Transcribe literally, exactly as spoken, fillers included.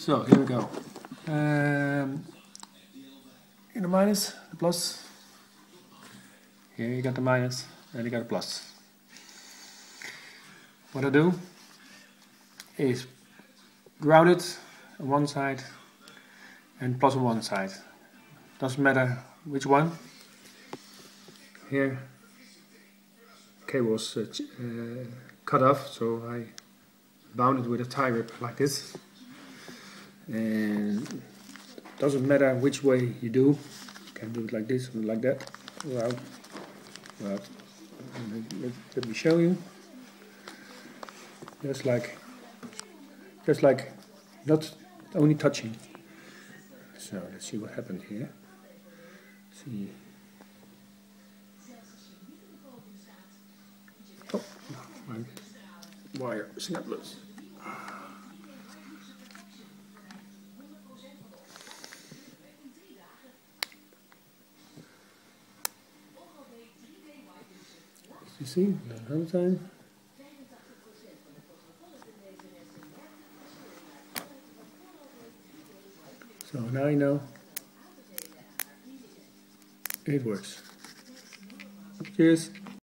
So here we go. Um, in the minus, the plus. Here you got the minus, and you got a plus. What I do is ground it on one side and plus on one side. Doesn't matter which one. Here, cable was uh, uh, cut off, so I bound it with a tie rip like this. And doesn't matter which way you do. You can do it like this or like that. Well, well, let, let me show you. Just like, just like, not only touching. So let's see what happened here. See. Oh, no, my wire snapped loose. You see, another time. So now you know it works. Cheers.